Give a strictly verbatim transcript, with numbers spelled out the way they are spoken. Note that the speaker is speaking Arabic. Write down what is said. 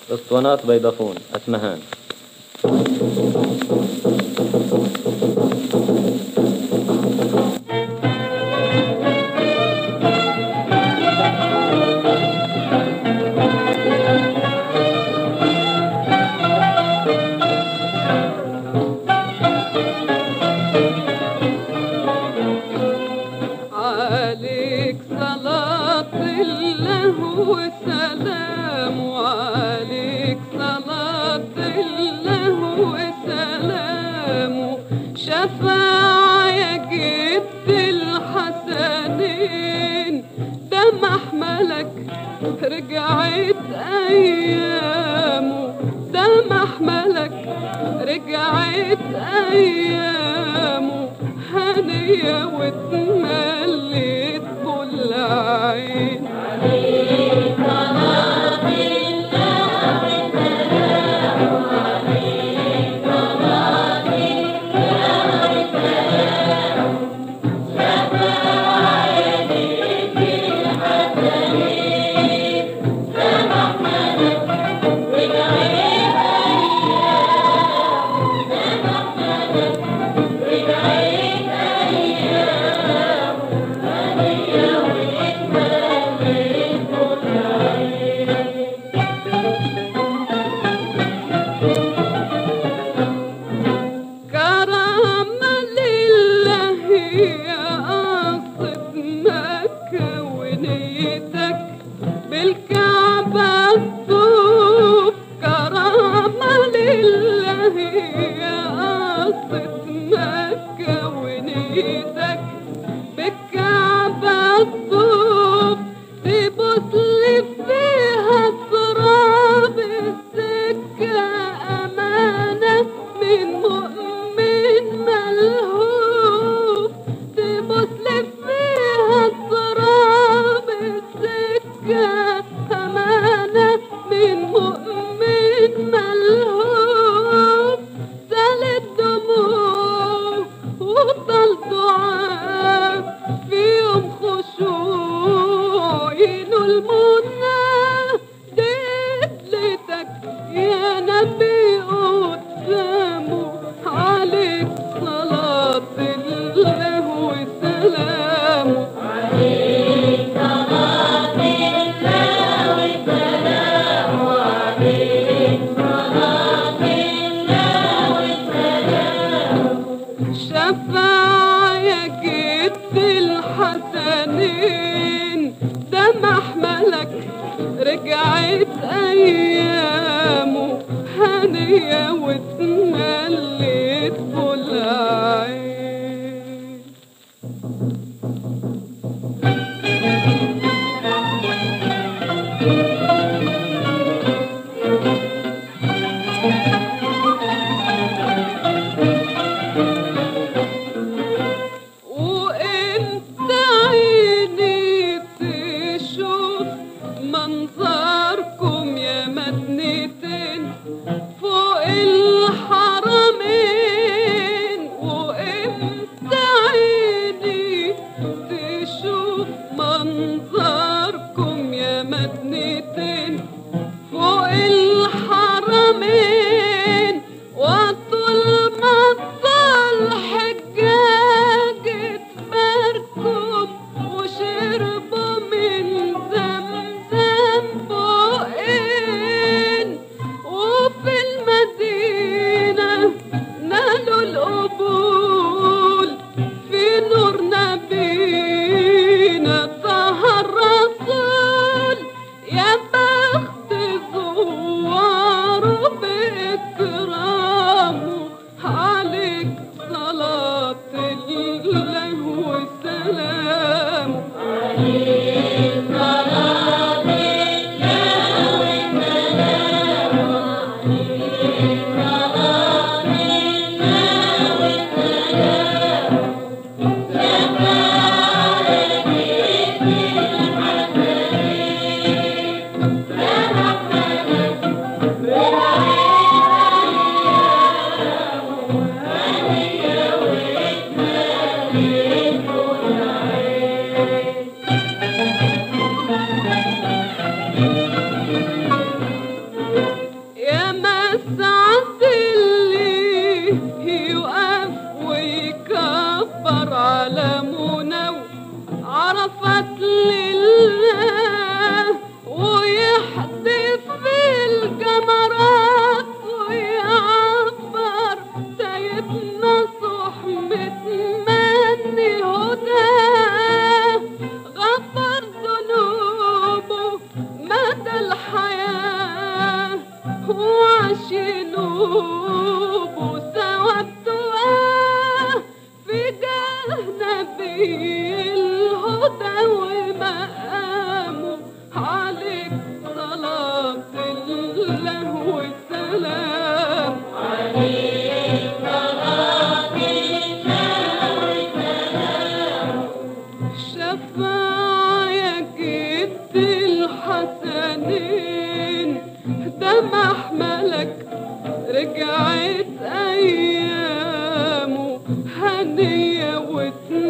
اسطوانات بيضافون اسمهان. عليك صلاة الله وسلام، وعليك صلاة الله وسلام، شفاعة يا جد الحسنين، ده محملك رجعت أيامه، ده محملك رجعت أيامه، هنية واتمليت كل عين. عليك صلاة الله وسلام، عليك صلاة الله وسلام، شفاعة يا جد الحسنين، ده محملك رجعت أيامه، ده محملك رجعت بالكعبة الطوف، كرامة لله يا قصة مكة ونيتك، بالكعبة الطوف تبص لي فيها تراب السكة، أمانة من مؤمن ملهوف، تبص لي فيها تراب السكة، أمانة من مؤمن ملهوف، سالت دموع وطل دعاء في يوم خشوع ينول المنى، دلتك يا نبي قدامه، عليك صلاة الله وسلامه، عليك صلاة الله وسلامه، عليك صلاة الله وسلامه، شفاعة يا جد الحسنين، ده محملك رجعت أيامه، هنية واتمليت كل عين. وانت عيني تشوف منظركم يا مدنتين فوق الحق وعشنوب وثوابته في جاه نبي الهدى ومقامه عليك صلاة الله والسلام عليك صلاة الله والسلام شفاعة يا جد الحسنين ده محملك رجعت أيامه هنية واتنين